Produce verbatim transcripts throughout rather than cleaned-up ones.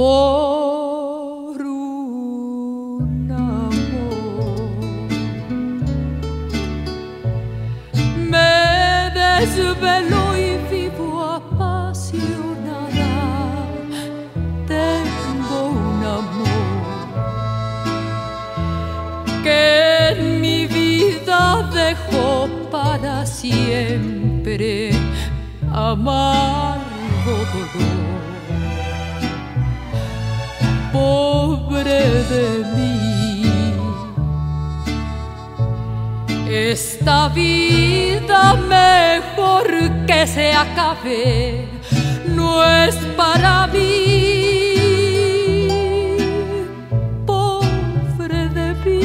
por un amor. Me desvelo y vivo apasionada. Tengo un amor que en mi vida dejó para siempre amargo dolor. Pobre de mí, esta vida mejor que se acabe no es para mí. Pobre de mí,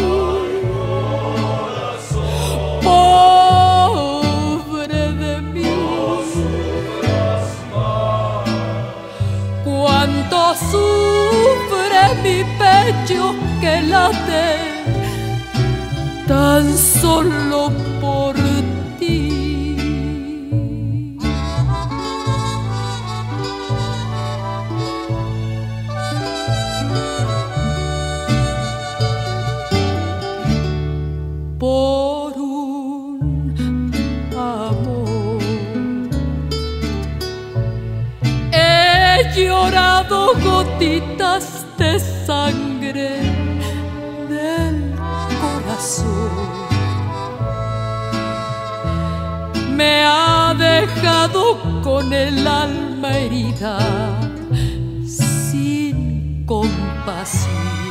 pobre de mí. Cuánto sufre mi pecho que late tan solo por ti. Por un amor he llorado gotitas de sangre del corazón. Me ha dejado con el alma herida sin compasión.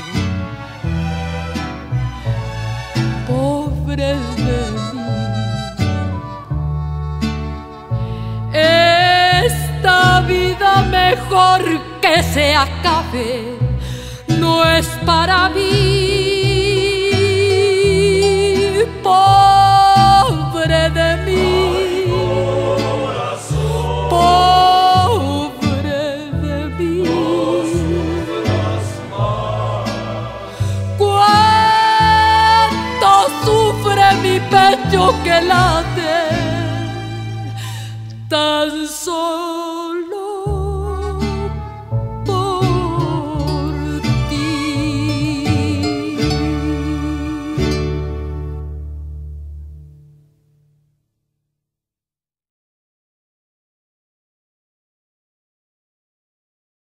Pobre de mí, esta vida mejor que se acabe no es para mí. Pobre de mí, pobre de mí. Cuánto sufre mi pecho que late tan solo